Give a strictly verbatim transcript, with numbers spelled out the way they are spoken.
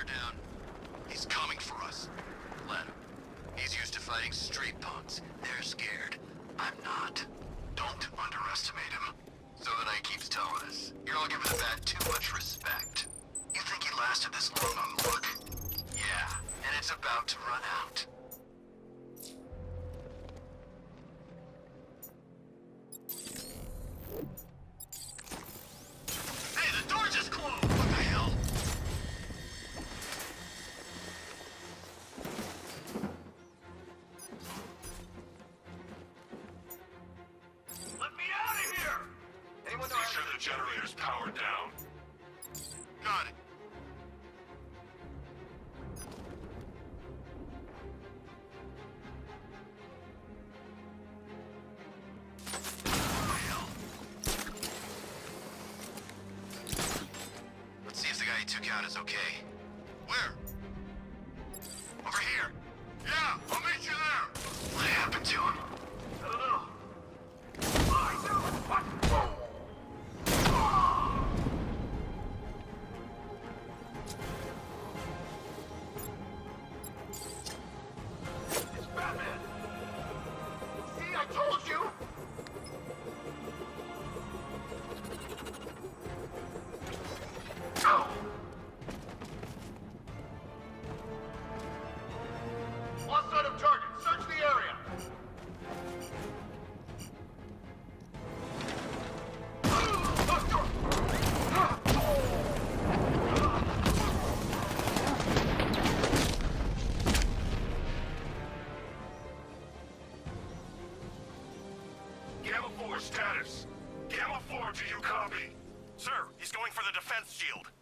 down. He's coming for us. Let him. He's used to fighting street punks. They're scared. I'm not. Don't underestimate him. So the night keeps telling us, you're looking for the bad too much respect. You think he lasted this long on luck? Yeah, and it's about to run out. Hey, the door just closed! What the hell? Let me out of here! Anyone know Make sure the generator's powered down. Got it. Let's see if the guy he took out is okay. Where? Over here. Yeah, I'll meet you there. What happened to him? I don't know. I know. What? It's Batman. See, I told you. Lost sight of target. Search the area. Gamma four status. Gamma four, do you copy? Sir, he's going for the defense shield.